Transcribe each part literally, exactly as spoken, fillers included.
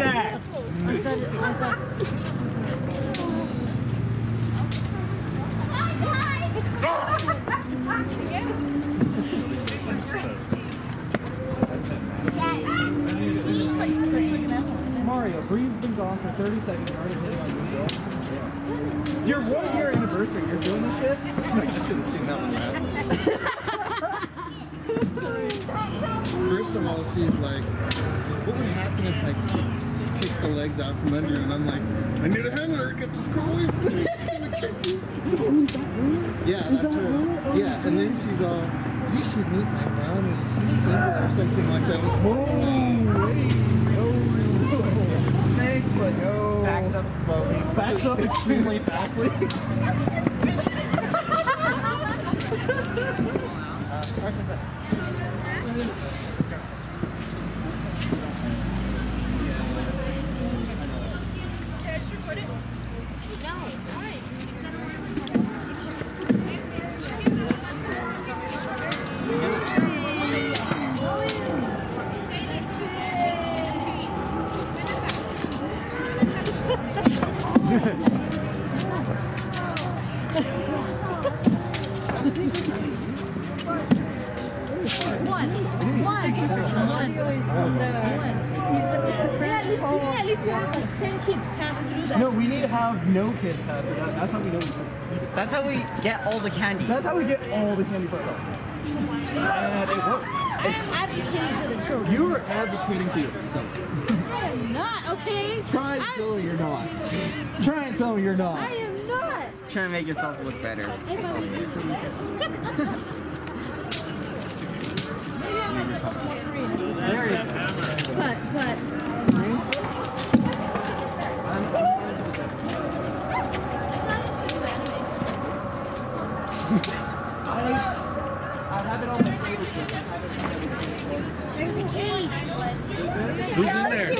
that? I thought it, I thought... Mario, Bree's been gone for thirty seconds and already hitting on you, bro. It's your one year anniversary. You're doing this shit? I should have seen that one last. First of all, she's like, what would happen if I kick, kick the legs out from under? And I'm like, I need a handler, get this girl away from me. She's gonna kick me. Yeah, that's her. Yeah, and then she's all, you should meet my brownie. She's single or something like that. Oh, wait. Thanks, but no. Backs up slowly. Backs up extremely fastly. Where's this at? One. One. One. Yeah, at least, at least have like ten kids pass through that. No, we need to have no kids pass it. That, that's how we know we succeeded. That's how we get all the candy. That's how we get all the candy for ourselves. And it works. I'm advocating for the children. You are advocating for yourself. I am not, okay? Try and tell me you're not. Try and tell me you're not. I am not. Trying to make yourself look better. If I There you go. But, but. I have it on my favorite system. There's a cage. Who's in there?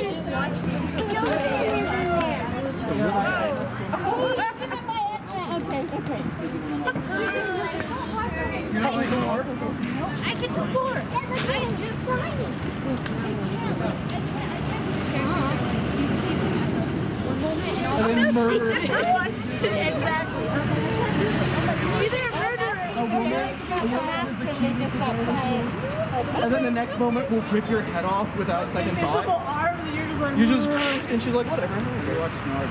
Okay, okay. You're not like an art? I can do more. I'm just sliding. And then murder it. Exactly. Either a murderer. A woman, a woman is the key to the and then the next moment we'll rip your head off without second thought. Arm, and you're just like, You just, and she's like, whatever. You watch Snow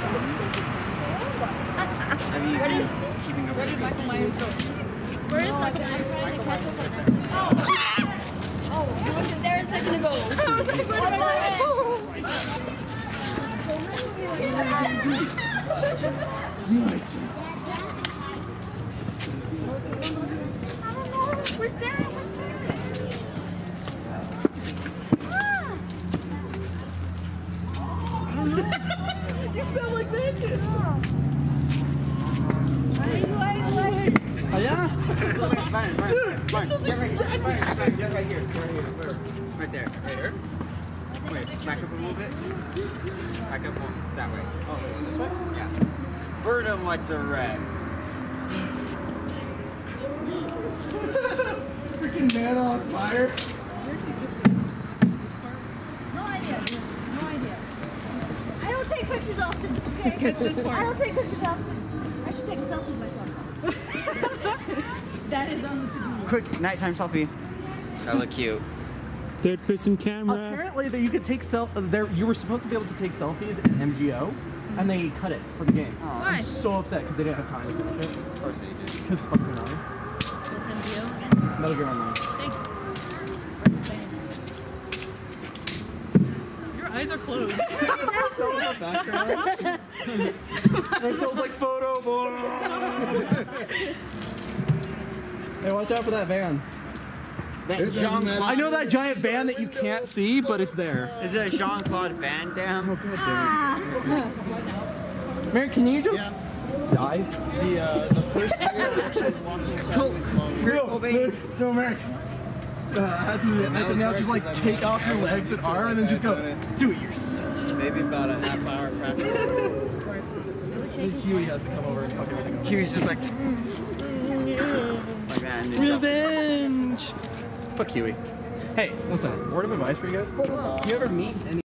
Have you been keeping up with Michael Myers? Where is Michael Myers? Oh, oh, he wasn't there a second ago. I was like, where did Where's that? You sound like Mantis. Oh, yeah? Dude, this is exactly. Get right here. Right here. Right there. Right here. Wait, back up a little bit. Back up one. That way. Oh, this way? Yeah. Burn them like the rest. Freaking man on fire. No idea. No idea. I don't take pictures often, okay? I don't take pictures often. I should take a selfie of myself. That is on the to-do. Quick nighttime selfie. That look cute. Third person camera. Apparently, that you could take self. There, you were supposed to be able to take selfies in M G O, and they cut it for the game. Oh. Why? I'm so upset because they didn't have time to finish it. Of course they did. Because fuck me, Mario. What's M G O again? Metal Gear Online. Thank you. Your eyes are closed. So in the background. Marcel's like photo boy. Hey, watch out for that van. That It doesn't Jean matter. I know that giant van that you can't see, but it's there. Is it a Jean-Claude Van Damme? Mary, can you just Yeah. die? The, uh, the first year actually walking songs mom. No, no, no, Mary. Uh, I had to, I had to now just like take off your legs and arm and then just go, do it yourself. Maybe about a half hour practice. Huey has to come over and fuck everything up. Huey's just like, like that. And then Revenge! Fuck Huey. Hey, listen, word of advice for you guys. You ever meet any